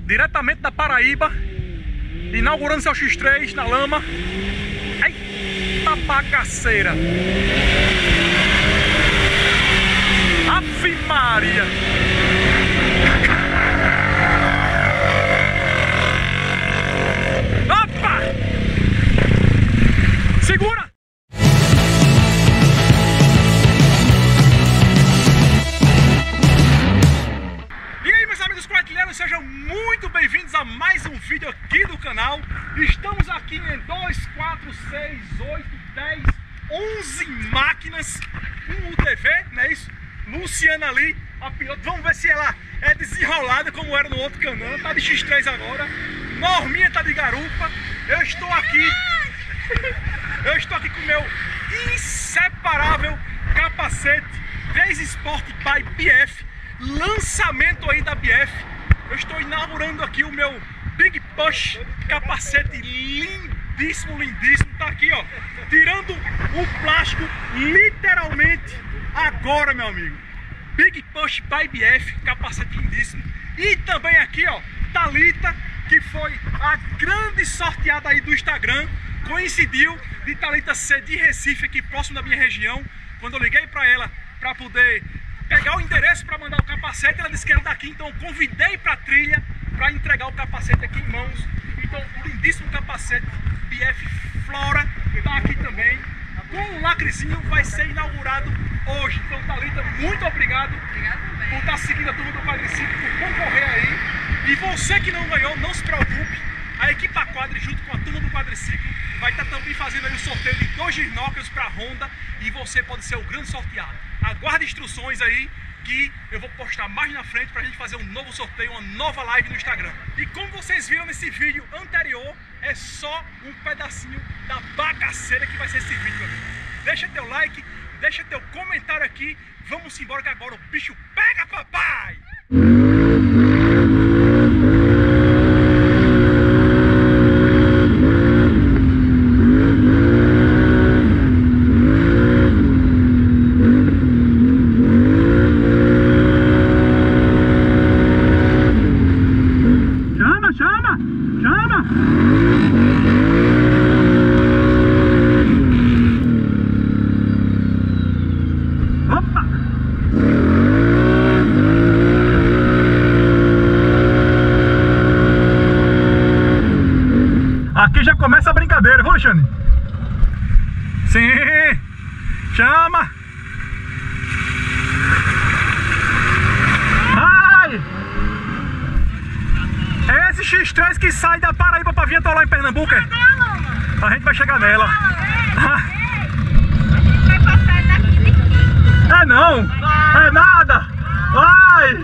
diretamente da Paraíba, inaugurando seu X3 na lama. Eita bagaceira! Ave Maria! Opa! Segura! E aí, meus amigos quadrilheiros, sejam muito bem-vindos a mais um vídeo aqui do canal. Estamos aqui em 2, 4, 6, 8, 10, 11 máquinas, um UTV, não é isso? Luciana ali, a piloto. Vamos ver se ela é desenrolada como era no outro canal. Tá de X3 agora. Norminha tá de garupa. Eu estou aqui com o meu inseparável capacete 3 Sport by BF. Lançamento aí da BF. Eu estou inaugurando aqui o meu Big Push capacete lindíssimo, lindíssimo. Tá aqui, ó, tirando o plástico literalmente agora, meu amigo. Big Push by BF, capacete lindíssimo. E também aqui, ó, Thalita, que foi a grande sorteada aí do Instagram. Coincidiu de Thalita ser de Recife, aqui próximo da minha região. Quando eu liguei para ela para poder pegar o endereço para mandar o capacete, ela disse que era daqui, então eu convidei para a trilha para entregar o capacete aqui em mãos. Então o lindíssimo capacete BF Flora está aqui também, com um lacrezinho, vai ser inaugurado hoje. Então, Thalita, muito obrigado por estar seguindo a turma do quadriciclo, por concorrer aí. E você que não ganhou, não se preocupe, a equipa Quadri junto com a turma do quadriciclo vai estar também fazendo aí o sorteio de 2 Girnockers para a Honda, e você pode ser o grande sorteado. Aguarde instruções aí que eu vou postar mais na frente pra gente fazer um novo sorteio, uma nova live no Instagram. E como vocês viram nesse vídeo anterior, é só um pedacinho da bagaceira que vai ser esse vídeo, meu amigo. Deixa teu like, deixa teu comentário aqui. Vamos embora que agora o bicho pega, papai! Aqui já começa a brincadeira, viu, Alexandre? Sim! Chama! Ai! É esse X3 que sai da Paraíba pra vir atolar em Pernambuco, é? A gente vai chegar nela. É não! É nada! Ai!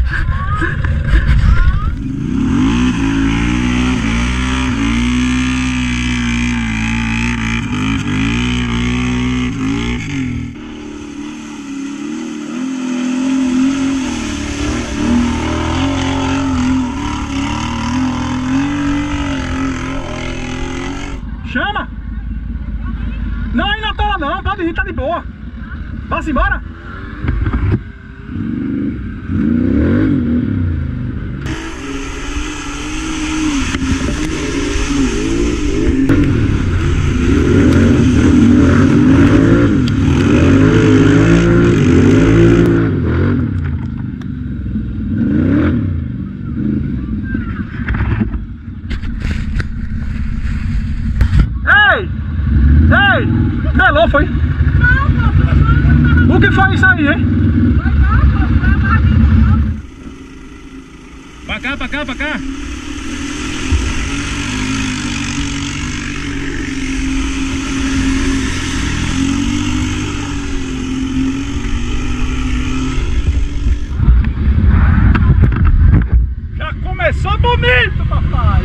Chama! Não, aí não tola não, pode ir, tá de boa. Vamos embora? Ei! Melou, foi? O que foi isso aí, hein? Pra cá, pra cá, pra cá. Já começou bonito, papai.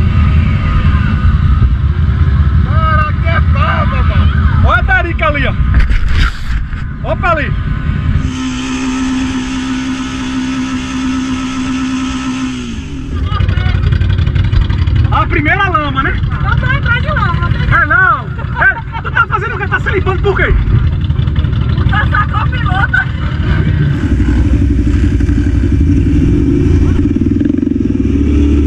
Olha a Tarica ali, ó. Opa ali. A primeira lama, né? Eu tô atrás de lama. É não. É, tu tá fazendo o que? Tá se limpando por quê? Tá sacou o piloto.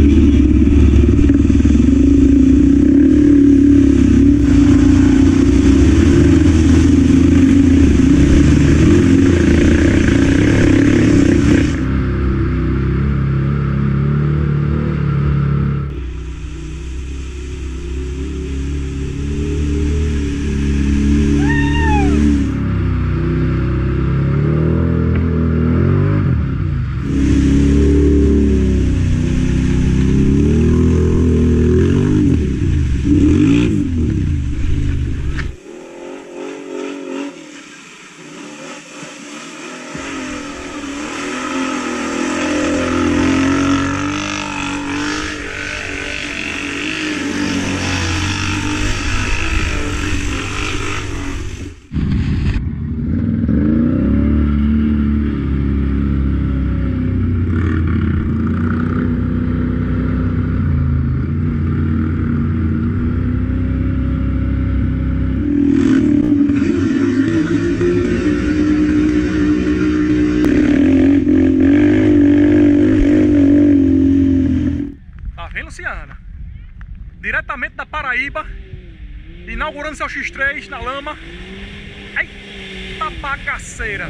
diretamente da Paraíba, inaugurando seu X3 na lama. Eita bagaceira!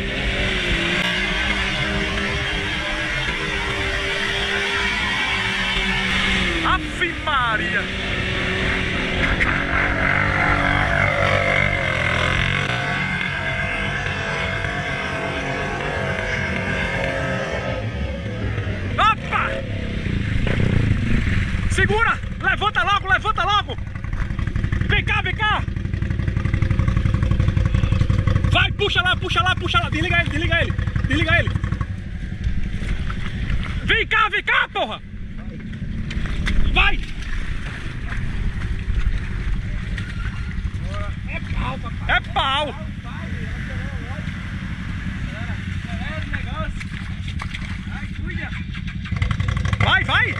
Ave Maria! Opa! Segura! Levanta logo, levanta logo! Vem cá, vem cá! Vai, puxa lá, puxa lá, puxa lá! Desliga ele, desliga ele! Desliga ele! Vem cá, porra! Vai! É pau, papai! É pau! Acelera o negócio! Vai, cuida! Vai, vai!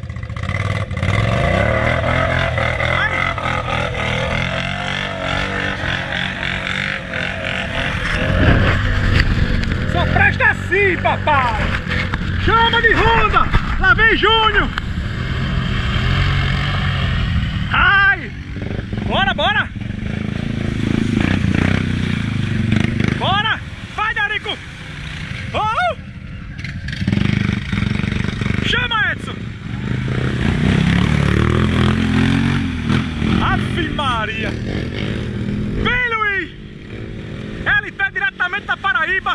Só presta assim, papai! Chama de Honda! Lá vem Júnior! Ai! Bora, bora! Bora! Vai, Darico! Oh! Chama, Edson! Ave Maria! Vem, Luiz! Ele tá diretamente da Paraíba!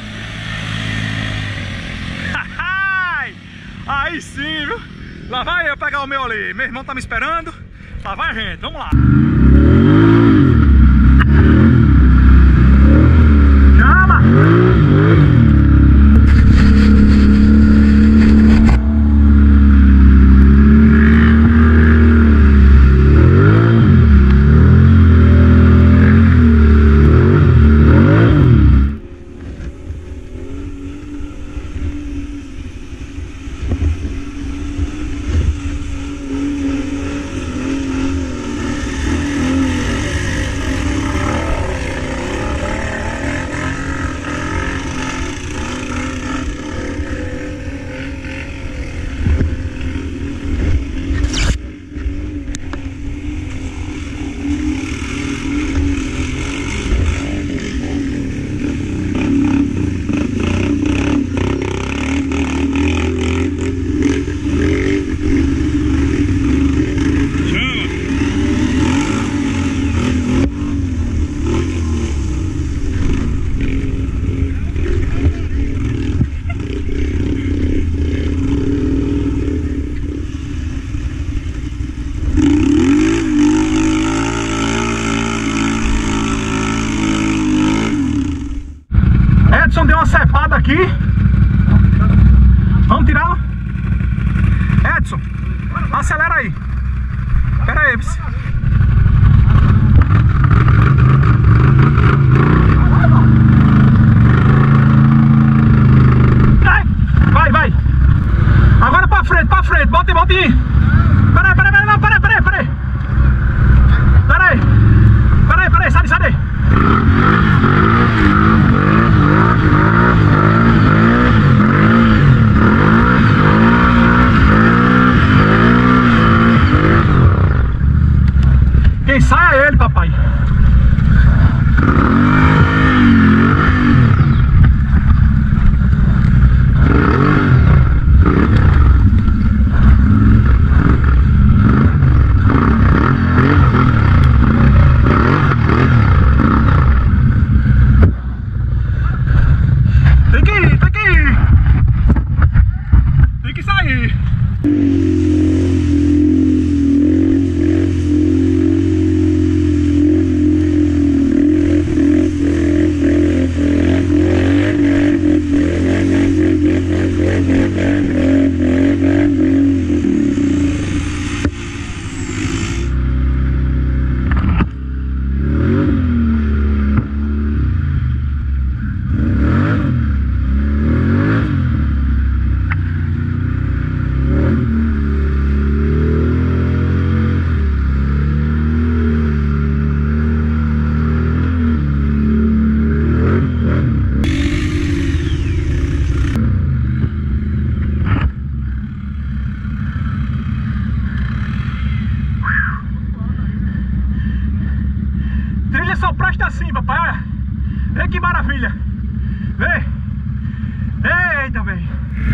Aí sim, viu? Lá vai eu pegar o meu ali. Meu irmão tá me esperando. Lá vai a gente, vamos lá. Chama! Edson deu uma cepada aqui. Vamos tirá-lo? Edson, acelera aí. Pera aí, Epsi. Vai, vai. Agora pra frente, bota aí, bota aí. Pera aí, não, pera aí. Pera aí, sai daí. Quem sai é ele, papai. Tem que sair. Ei, que maravilha! Vem! Eita, velho!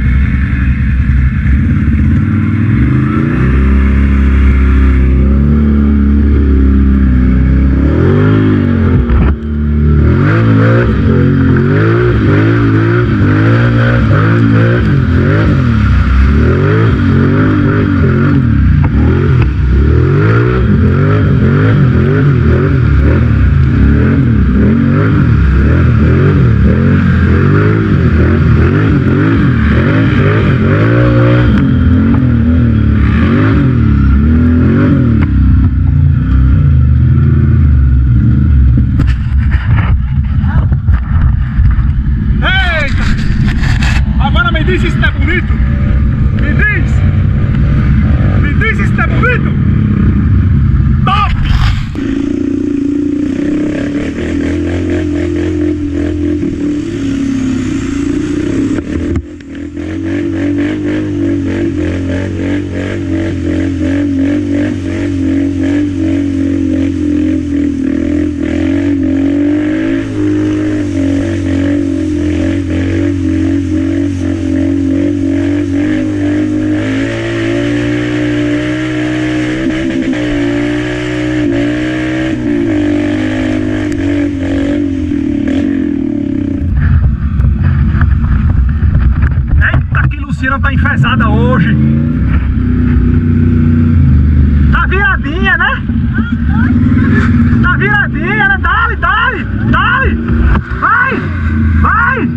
Tá enfesada hoje. Tá viradinha, né? Tá viradinha, né? Dale, dale, dale. Vai, vai.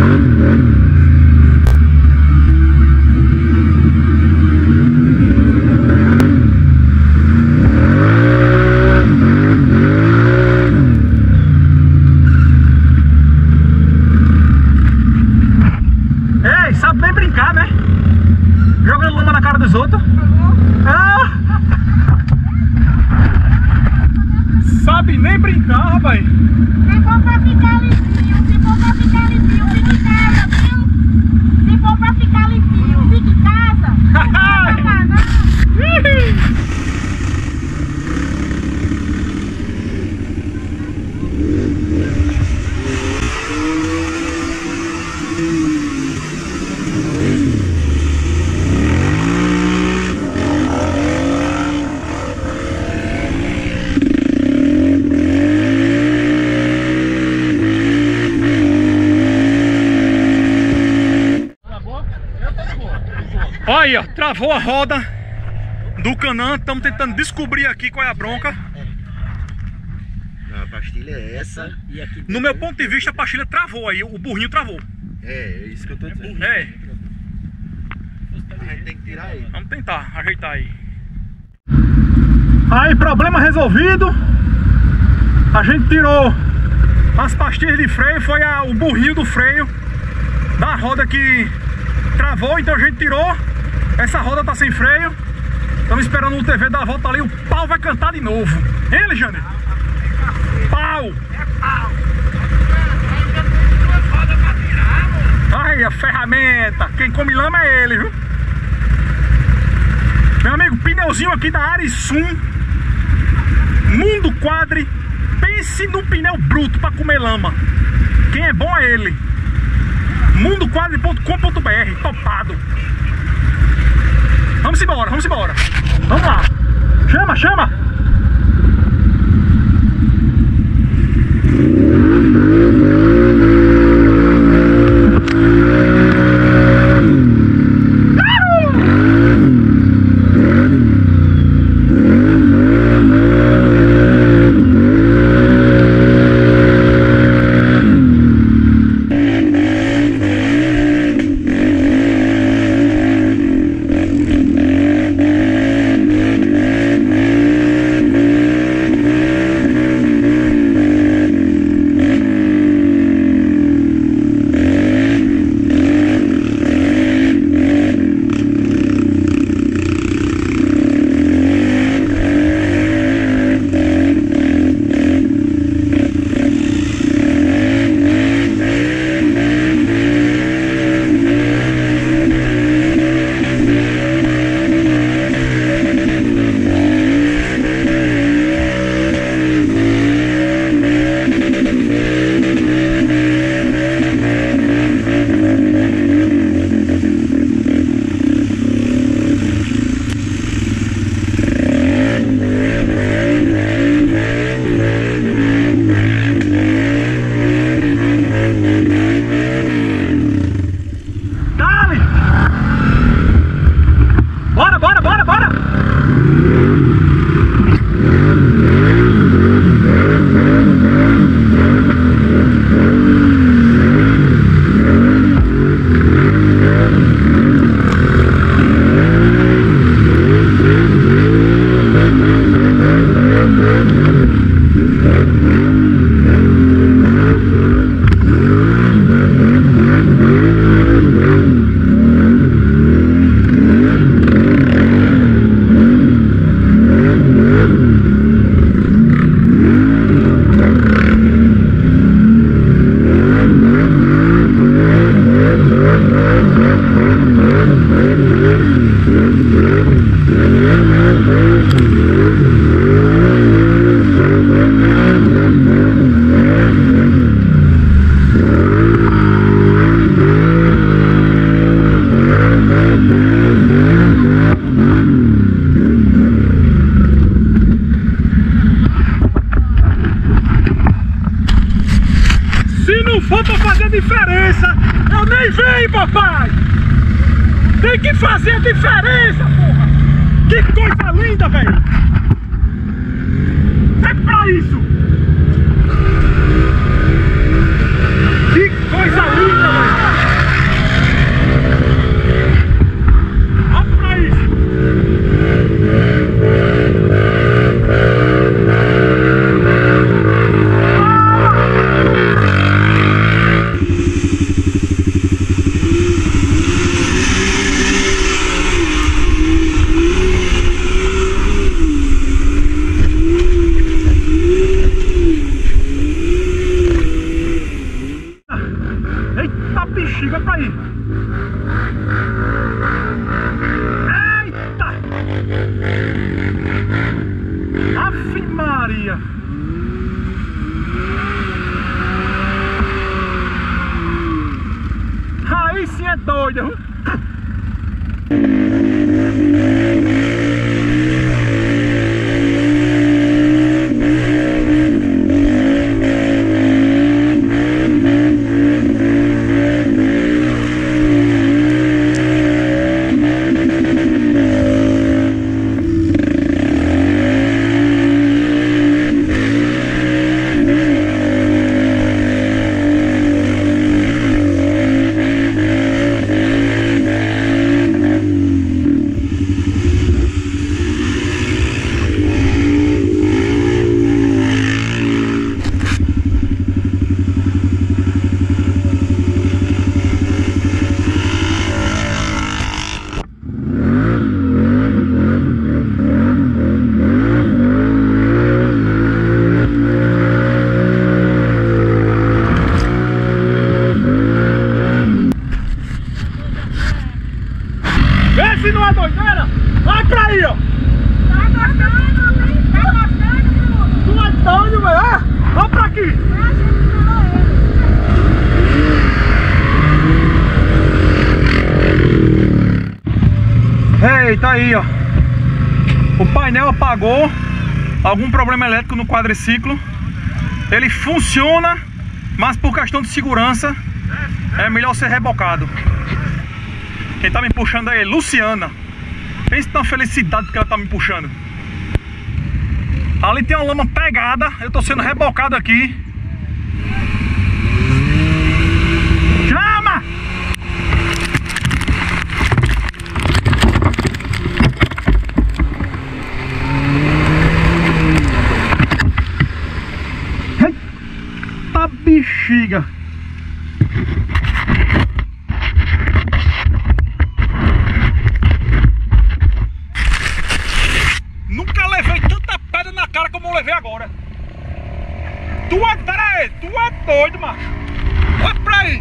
Ei, sabe nem brincar, né? Jogando lama na cara dos outros. Ah! Sabe nem brincar, rapaz. Se for pra ficar limpinho, se for pra ficar limpinho, fica em casa, viu? Se for pra ficar limpinho, fica em casa. Não vai pra não. Olha aí, ó, travou a roda do Canã. Estamos tentando descobrir aqui qual é a bronca. A pastilha é essa. E aqui no meu ponto de vista, a pastilha travou aí, o burrinho travou. É isso que eu tô dizendo. É. A gente tem que tirar ele. Vamos tentar ajeitar aí. Aí, problema resolvido. A gente tirou as pastilhas de freio, foi o burrinho do freio da roda que travou, então a gente tirou. Essa roda tá sem freio. Estamos esperando o TV dar a volta ali. O pau vai cantar de novo. Hein, Alexandre? Pau! É pau! Ai, a ferramenta. Quem come lama é ele, viu? Meu amigo, pneuzinho aqui da Arisum Mundo Quadri. Pense no pneu bruto pra comer lama. Quem é bom é ele. mundoquadri.com.br, topado. Vamos embora, vamos embora. Vamos lá. Chama, chama. Se não for pra fazer diferença, eu nem venho, papai! Tem que fazer diferença, porra! Que coisa linda, velho! É pra isso! Que coisa linda, velho! É pra isso! Eita bexiga pra aí! Eita! Ave Maria! Aí sim é doida! Vê se não é doideira! Vai pra aí, ó! Tá gostando, Bruno? Tu é doido, velho! Ah, vamos pra aqui! A gente falou ele. Eita, aí, ó! O painel apagou, algum problema elétrico no quadriciclo. Ele funciona, mas por questão de segurança é melhor ser rebocado. Quem tá me puxando é Luciana. Pensa na felicidade que ela tá me puxando. Ali tem uma lama pegada, eu tô sendo rebocado aqui. Chama! Eita bexiga! Nunca levei tanta pedra na cara como eu levei agora. Pera aí, tu é doido, macho. Olha pra aí.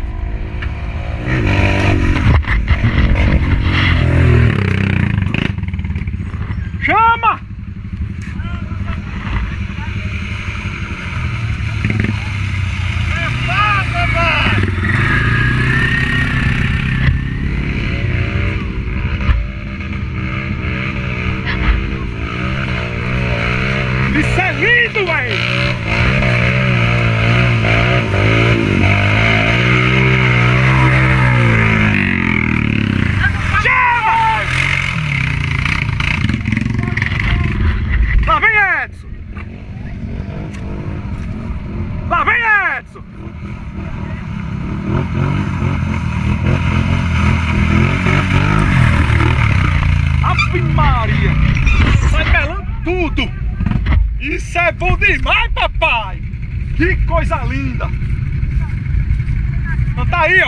Chama! Isso é lindo, velho! Lá vem Edson! Lá vem Edson! Ave Maria! Sai pelando tudo! Isso é bom demais, papai! Que coisa linda! Então tá aí, ó!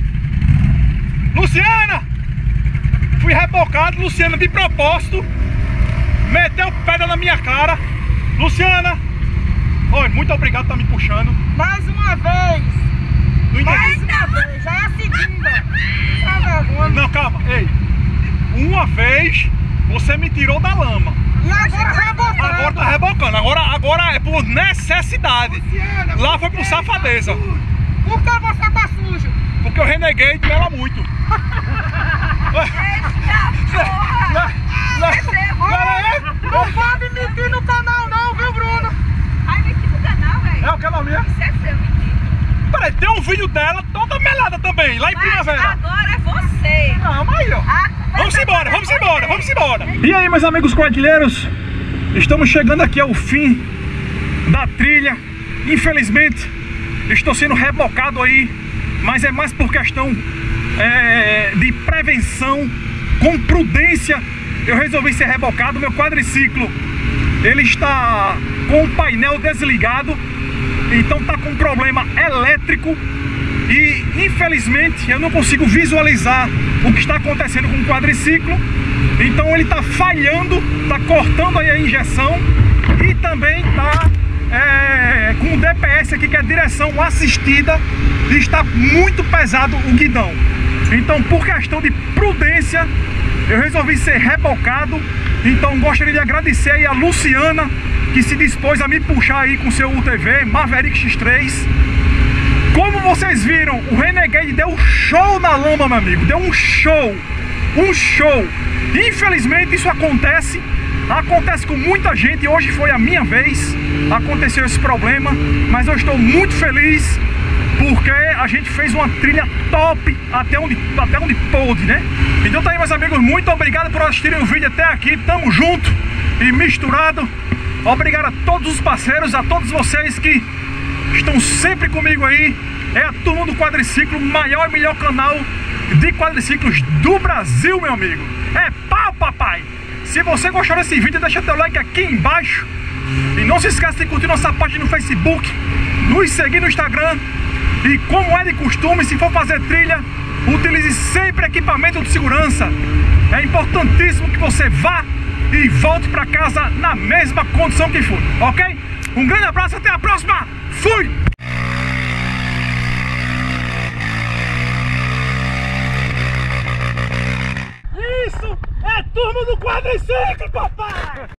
Luciana! Fui rebocado, Luciana de propósito meteu pedra na minha cara. Luciana, olha, muito obrigado por estar me puxando. Mais uma vez! Não entendi. Mais uma vez! Já é a segunda! Tá vergonha! Não, calma, ei. Uma vez você me tirou da lama. E agora rebocando. Agora tá rebocando. Agora é por necessidade. Lá foi por safadeza. Por que você tá sujo? Porque eu reneguei de ela muito. Não pode mentir no canal não, viu, Bruno? Ai, mentir no canal, velho. É o que ela minha? Isso é seu, mentir. Peraí, tem um vídeo dela toda melada também, lá em Mas Primavera. agora é você. Não, mas aí, ó. Vamos embora, vamos embora, vamos embora. E aí, meus amigos quadrilheiros, estamos chegando aqui ao fim da trilha. Infelizmente, estou sendo rebocado aí, mas é mais por questão de prevenção, com prudência. Eu resolvi ser rebocado. Meu quadriciclo, ele está com o painel desligado, então tá com problema elétrico. E infelizmente eu não consigo visualizar o que está acontecendo com o quadriciclo. Então ele está falhando, está cortando aí a injeção. E também está com o DPS aqui, que é direção assistida, e está muito pesado o guidão. Então, por questão de prudência, eu resolvi ser rebocado. Então gostaria de agradecer aí a Luciana, que se dispôs a me puxar aí com seu UTV Maverick X3. Como vocês viram, o Renegade deu um show na lama, meu amigo. Deu um show. Um show. Infelizmente isso acontece com muita gente. Hoje foi a minha vez. Aconteceu esse problema. Mas eu estou muito feliz, porque a gente fez uma trilha top até onde pôde, né? Então tá aí, meus amigos. Muito obrigado por assistirem o vídeo até aqui. Tamo junto e misturado. Obrigado a todos os parceiros, a todos vocês que estão sempre comigo aí. É a turma do quadriciclo, maior e melhor canal de quadriciclos do Brasil, meu amigo. É pau, papai! Se você gostou desse vídeo, deixa teu like aqui embaixo. E não se esqueça de curtir nossa página no Facebook, nos seguir no Instagram. E como é de costume, se for fazer trilha, utilize sempre equipamento de segurança. É importantíssimo que você vá e volte para casa na mesma condição que foi, ok? Um grande abraço, até a próxima! Fui! Isso é turma do quadriciclo, papai!